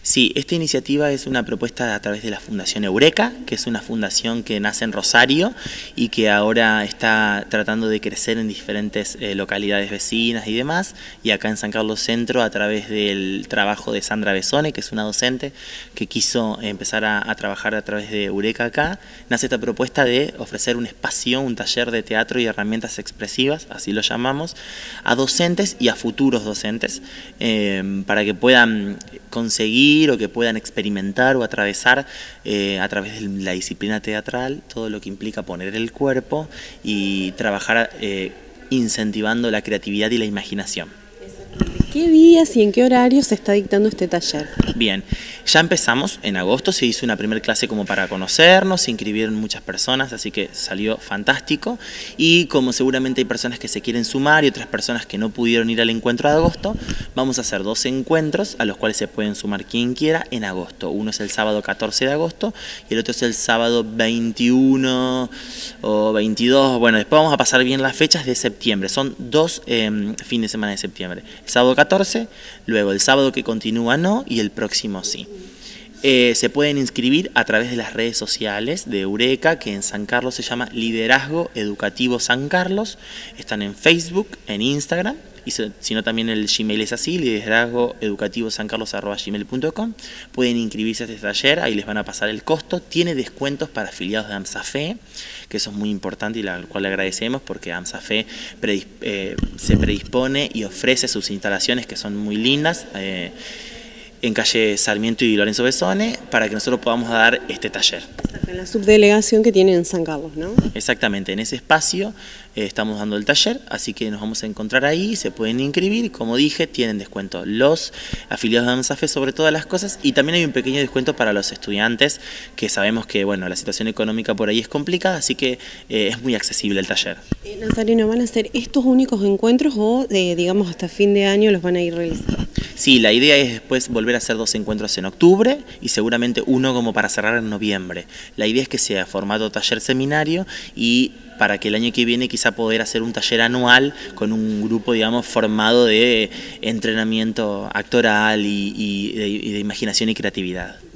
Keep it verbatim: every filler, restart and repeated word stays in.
Sí, esta iniciativa es una propuesta a través de la Fundación Eureka, que es una fundación que nace en Rosario y que ahora está tratando de crecer en diferentes eh, localidades vecinas y demás, y acá en San Carlos Centro a través del trabajo de Sandra Besone, que es una docente que quiso empezar a, a trabajar a través de Eureka acá, nace esta propuesta de ofrecer un espacio, un taller de teatro y herramientas expresivas, así lo llamamos, a docentes y a futuros docentes, eh, para que puedan conseguir o que puedan experimentar o atravesar eh, a través de la disciplina teatral todo lo que implica poner el cuerpo y trabajar eh, incentivando la creatividad y la imaginación. ¿Qué días y en qué horario se está dictando este taller? Bien, ya empezamos, en agosto se hizo una primera clase como para conocernos, se inscribieron muchas personas, así que salió fantástico, y como seguramente hay personas que se quieren sumar y otras personas que no pudieron ir al encuentro de agosto, vamos a hacer dos encuentros a los cuales se pueden sumar quien quiera en agosto. Uno es el sábado catorce de agosto y el otro es el sábado veintiuno o veintidós, bueno, después vamos a pasar bien las fechas de septiembre, son dos eh, fines de semana de septiembre, el sábado catorce, luego el sábado que continúa no y el próximo sí. Eh, se pueden inscribir a través de las redes sociales de Eureka, que en San Carlos se llama Liderazgo Educativo San Carlos. Están en Facebook, en Instagram, y si no también el Gmail es así, liderazgo educativo san carlos arroba gmail punto com. Pueden inscribirse a este taller, ahí les van a pasar el costo. Tiene descuentos para afiliados de AMSAFE, que eso es muy importante y al cual le agradecemos, porque AMSAFE predisp eh, se predispone y ofrece sus instalaciones, que son muy lindas, eh, en calle Sarmiento y Lorenzo Besone, para que nosotros podamos dar este taller. En la subdelegación que tiene en San Carlos, ¿no? Exactamente, en ese espacio eh, estamos dando el taller, así que nos vamos a encontrar ahí, se pueden inscribir, como dije, tienen descuento los afiliados de AMSAFE sobre todas las cosas, y también hay un pequeño descuento para los estudiantes, que sabemos que bueno, la situación económica por ahí es complicada, así que eh, es muy accesible el taller. Eh, Nazareno, ¿van a ser estos únicos encuentros o eh, digamos hasta fin de año los van a ir realizando? Sí, la idea es después volver a hacer dos encuentros en octubre y seguramente uno como para cerrar en noviembre. La idea es que sea formato taller seminario y para que el año que viene quizá poder hacer un taller anual con un grupo, digamos, formado de entrenamiento actoral y, y, de, y de imaginación y creatividad.